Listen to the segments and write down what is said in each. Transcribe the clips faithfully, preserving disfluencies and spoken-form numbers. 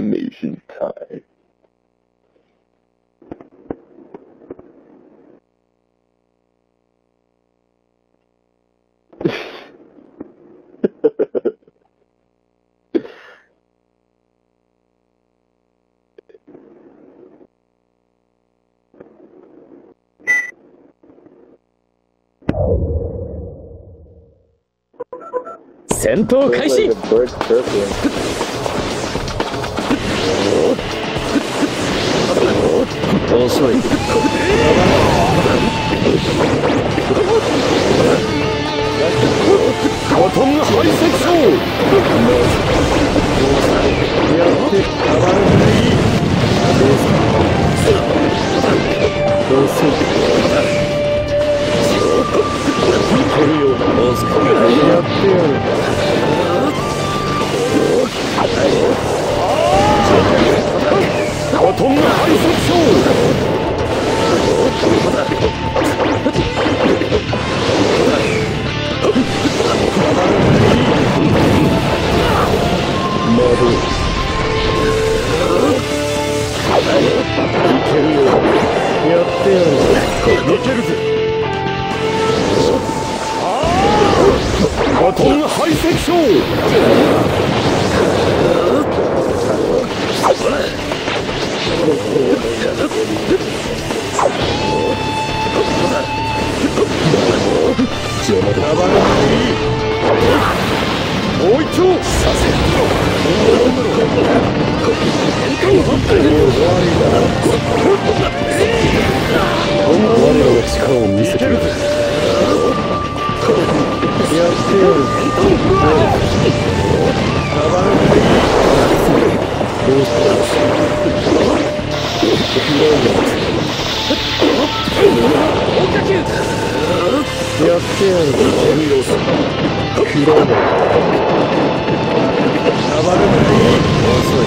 animation time. 戦闘開始。遅い。バトンハイセクション。やってたまらない。遅い。いけるよ。もう少しやってやる。バトンハイセクション。ナルいけるよ。やってやる。いけるぜ。バトンハイセクション。邪魔だ。もう一丁させろ。我らの力を見せてやる。やってやる。どうしたやってやる。嫌いだ。暴れない。遅い。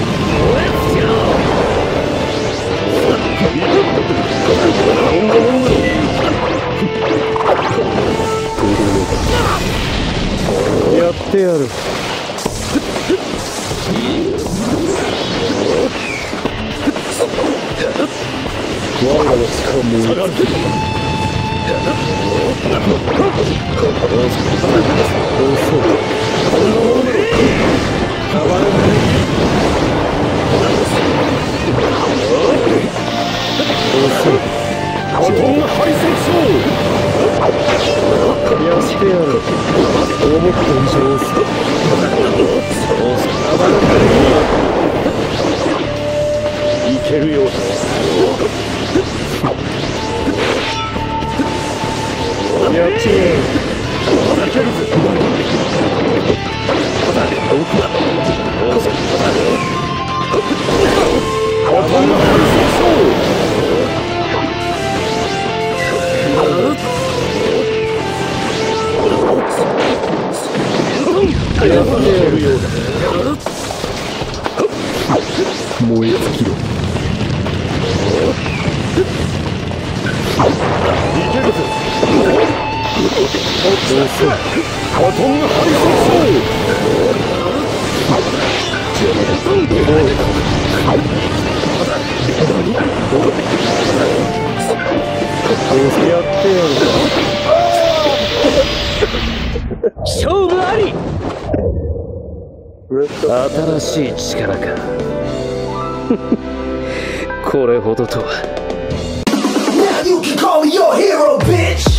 やってやる。我らの力も下がる。バトンハイセクション。やってやる。思った以上遅い。いけるよ。やってやる。いけるぜ。バトンハイセクション。燃え尽きろ。いけるぞ。バトンハイセクション。やってやる。勝負あり。新しい力か。これほどとは。Now you can call me your hero, bitch!